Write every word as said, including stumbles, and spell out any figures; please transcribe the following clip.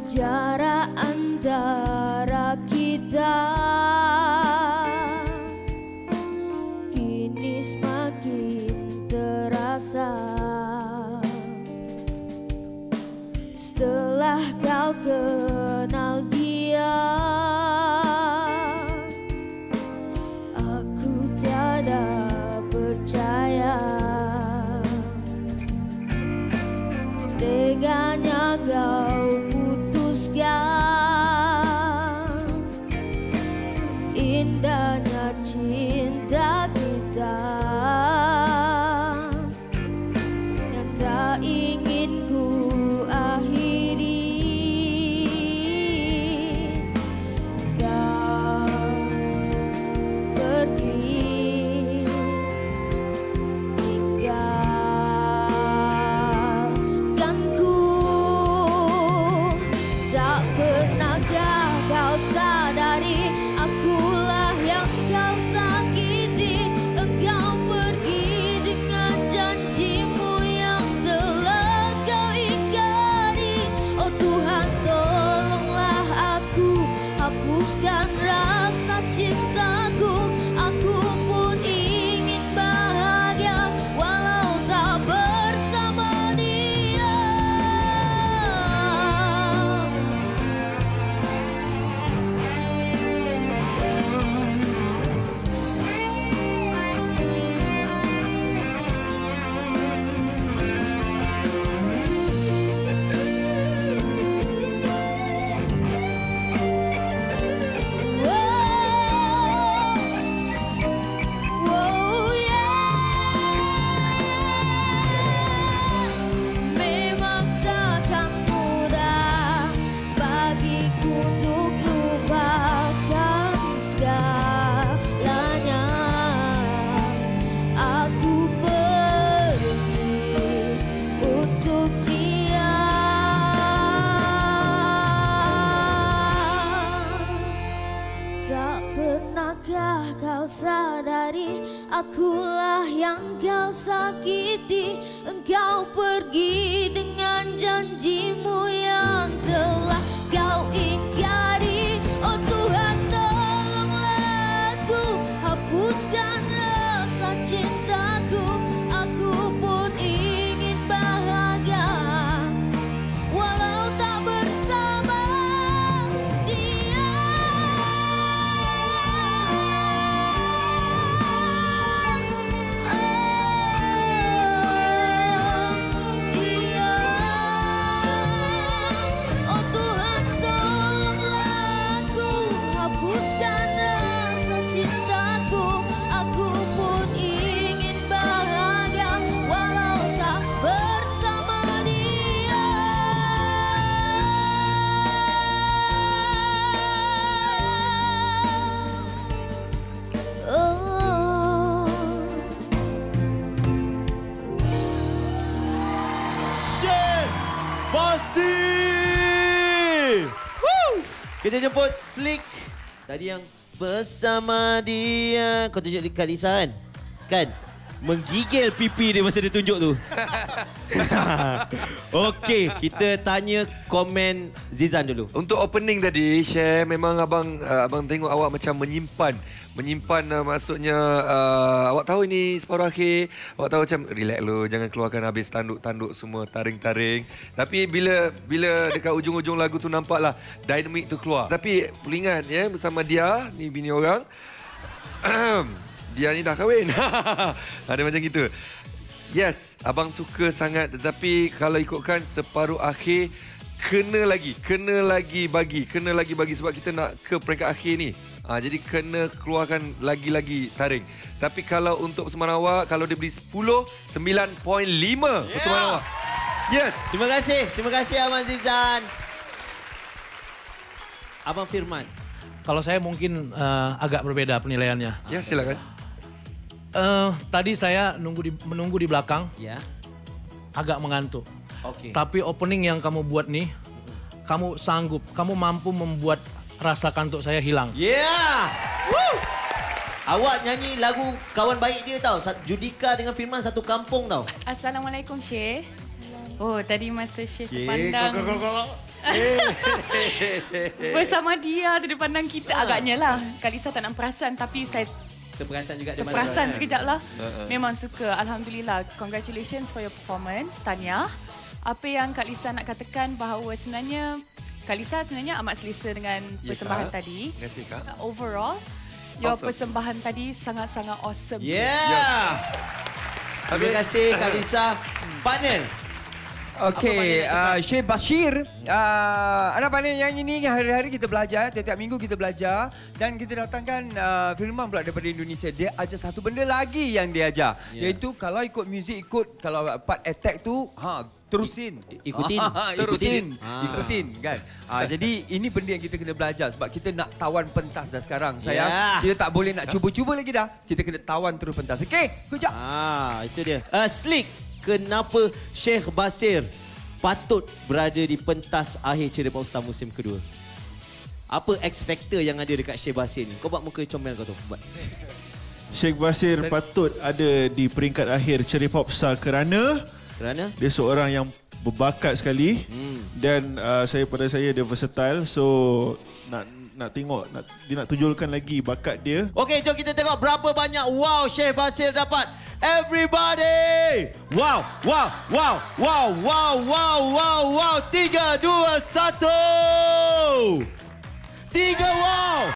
jarak antara kita kini semakin terasa. Setelah kau kenal dia, aku tiada percaya. Teganya kau putuskan indahnya cinta kita yang tak ingin ku akhiri. Kau pergi tinggalkanku. Tak pernahkah kau sadari akulah yang kau sakiti. Engkau pergi dengan janjimu yang telah kau ingkari. Oh Tuhan, tolonglah aku, hapuskan rasa cintaku. Aku pun ingin bahagia walau tak bersama dia. Oh yeah. Memang takkan mudah bagiku untuk lupakan segalanya. Aku pergi untuk dia. Tak pernahkah kau sadari akulah yang kau sakiti. Engkau pergi dengan janjimu yang telah kau ingkari. Oh Tuhan, tolonglah aku, hapuskan rasa cintaku. Aku pun ingin bahagia walau tak bersama dia. Dia. Oh Tuhan, tolonglah aku, hapuskan rasa cintaku. Aku pun ingin bahagia walau tak bersama dia. Oh. Syed Basi. Woo! Kita jemput Slick. Tadi yang bersama dia. Kau tunjuk dekat Lisa kan? Kan? Menggigil pipi dia masa dia tunjuk tu. Okey, kita tanya komen Zizan dulu. Untuk opening tadi, share memang abang uh, abang tengok awak macam menyimpan. Menyimpan uh, maksudnya uh, awak tahu ini separuh akhir. Awak tahu macam relax lu, jangan keluarkan habis tanduk-tanduk semua, taring-taring. Tapi bila bila dekat ujung-ujung lagu tu nampaklah dynamic tu keluar. Tapi perlu ingat ya, bersama dia, ni bini orang. Dia ni dah kahwin. Ada macam gitu. Yes, abang suka sangat, tetapi kalau ikutkan separuh akhir, kena lagi, kena lagi bagi, kena lagi bagi sebab kita nak ke peringkat akhir ni. Ha, jadi kena keluarkan lagi-lagi taring. Tapi kalau untuk persembahan awak, kalau dia beli sepuluh, sembilan perpuluhan lima yeah. Persembahan awak. Yes. Terima kasih, terima kasih Abang Zizan. Abang Firman. Kalau saya mungkin uh, agak berbeda penilaiannya. Ya, silakan. Uh, tadi saya nunggu di, menunggu di belakang, Ya. agak mengantuk. Oke. Tapi opening yang kamu buat nih, kamu sanggup, kamu mampu membuat rasa kantuk saya hilang. Yeah. Woo. Awak nyanyi lagu kawan baik dia tau. Judika dengan Firman satu kampung tau. Assalamualaikum Syekh. Oh, tadi masa Syekh Cik, pandang bersama dia, dia pandang kita. Agaknya lah. Kalisa tak nak perasan tapi saya Terperasan juga di mana. terperasan sekejap lah. Uh-uh. Memang suka. Alhamdulillah. Congratulations for your performance, Tanya. Apa yang Kak Lisa nak katakan bahawa sebenarnya Kak Lisa sebenarnya amat selesa dengan Ya, persembahan Kak. tadi. Terima kasih, Kak. Overall, your Awesome. persembahan tadi sangat-sangat awesome. Yeah. Terima kasih Kak Lisa. Panel. Okey, uh, Syekh Bashir, uh, anak panel yang ini hari-hari kita belajar, tiap-tiap minggu kita belajar dan kita datangkan uh, Firman pula daripada Indonesia. Dia ajar satu benda lagi yang dia ajar, Yeah. iaitu kalau ikut muzik, ikut kalau part attack tu, ha terusin, Ikutin. Ah, Ikutin. ikutin, Ah. ikutin kan. Ah, jadi ini benda yang kita kena belajar sebab kita nak tawan pentas dah sekarang. Sayang, Yeah. kita tak boleh nak cuba-cuba lagi dah. Kita kena tawan terus pentas. Okey, kejap. Ah, itu dia. Uh, Slick, kenapa Syekh Bashir patut berada di pentas akhir Ceria Pop Star musim kedua? Apa X factor yang ada dekat Syekh Bashir ni? Kau buat muka comel kau tu. Buat. Syekh Bashir patut ada di peringkat akhir Ceria Pop Star kerana Kerana? dia seorang yang berbakat sekali Hmm. dan uh, saya pada saya dia versatile, so nak nak tengok nak dia nak tunjulkan lagi bakat dia. Okey, jom kita tengok berapa banyak wow Syekh Bashir dapat. Everybody! Wow, wow, wow, wow, wow, wow, wow, wow. Tiga, dua, satu. Tiga wow.